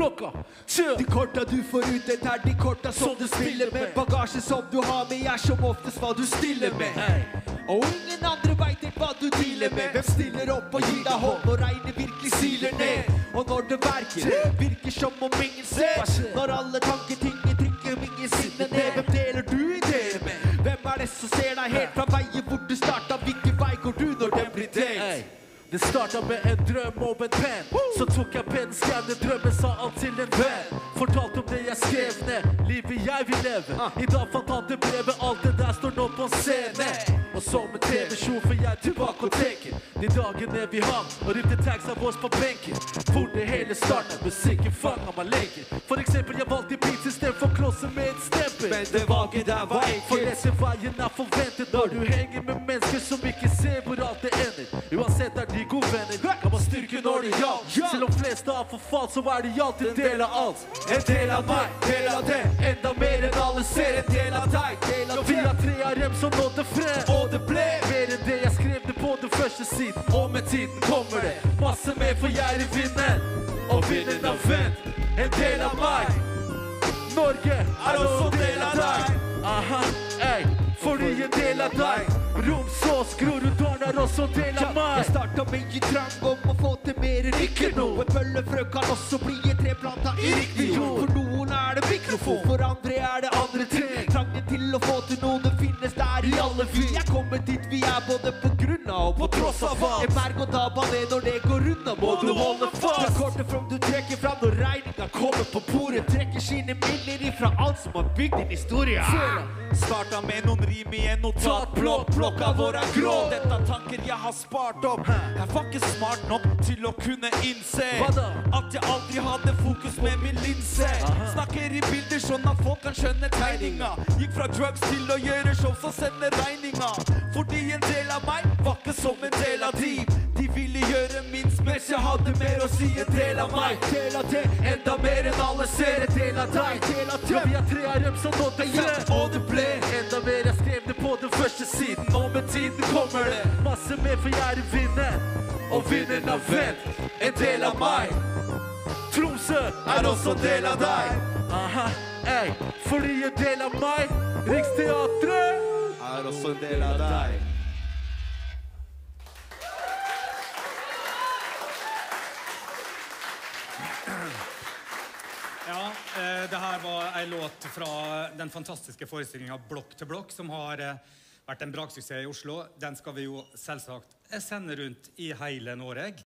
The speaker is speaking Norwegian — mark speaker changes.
Speaker 1: blokka.
Speaker 2: De korta du får ut, det de korta som du spiller med. Bagasje som du har med, som oftest hva du stiller med. Og ingen andre vet ikke hva du dealer med. Hvem stiller opp og gir deg hånd når regnet virkelig siler ned? Og når det virker som om ingen ser. Når alle tanketingene trykker ingen sinne ned. Hvem deler du ideer med? Hvem det som ser deg helt fra veien hvor du startet? Hvilken vei går du når den blir delt?
Speaker 1: Det startet med en drøm og en pen. Så tok jeg pennen, skrev ned drømmen, sa alt til en venn. Fortalte om det jeg skrev ned, livet jeg vil leve. I dag fant han det brevet, alt det der står nå på scene. Og som en TV-show for jeg tilbake og tenker de dagene vi hang og rydde tags av oss på benken. Hvor det hele startet, musikken fanget meg lenger. For eksempel, jeg valgte beats i stedet for klosser med et stempel.
Speaker 2: Men det valget der var enkelt.
Speaker 1: For dette veien forventet når du henger med mennesker som ikke ser hvor alt det ender. Uansett de gode venner, kan man styrke når det gjaldt. Selv om fleste har forfalt, så de alltid en del av alt.
Speaker 2: En del av meg, del av det. Enda mer enn alle ser. En del av deg, del av det.
Speaker 1: Vi har 3 av dem som nådde frem.
Speaker 2: Og det ble
Speaker 1: mer enn det jeg skrev det på den første siden. Og med tiden kommer det masse mer, for jeg vinner. Og vinneren har vent. En del av meg. Norge også del av deg. Aha, ey. Fordi en del av deg. Romsås, Groruddalen også en del av meg.
Speaker 2: Jeg startet med en trang om å få til mer enn ikke noe. En bøllefrø kan også bli et treplanta i riktig jord. For noen det mikrofon, for andre det andre ting. Trangen til å få til noe, det finnes der i alle vi. Jeg kommer dit vi både på grunn av og på tross av alt. En berg og daba ned når det går unna, må du holde fast. Fra kortet from du trekker fram når regningen kommer på bordet. Trekker sine minner ifra alt som har bygd din historie.
Speaker 3: Starta med noen rim i en notatblokk. Blokka vår grå. Dette tanker jeg har spart opp. Jeg var ikke smart nok til å kunne innse at jeg aldri hadde fokus med min linse. Snakker i bilder sånn at folk kan skjønne tegninga. Gikk fra drugs til å gjøre show som sender regninga. Fordi en del av meg var ikke som en del av de. De ville gjøre minst, mens jeg hadde mer å si. En del av meg, del av det. Enda mer enn alle ser. En del av deg, del av det.
Speaker 1: Ja, vi har 3 av dem som nådde frem.
Speaker 3: Og det ble
Speaker 1: enda mer, jeg skrev det på den første siden. Og med tiden kommer det masse mer, for jeg vinner. Og vinneren har vent. En del av meg. Tromsø også en del av deg. Aha, ey. Fordi en del av meg. Riksteatret
Speaker 3: også en del av deg.
Speaker 4: Ja, det her var en låt fra den fantastiske forestillingen Blokk til blokk, som har vært en braksuksess i Oslo. Den skal vi jo selvsagt sende rundt i hele Norge.